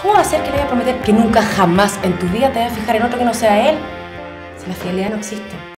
¿Cómo va a ser que le voy a prometer que nunca jamás en tu vida te vas a fijar en otro que no sea él? Si la fidelidad no existe.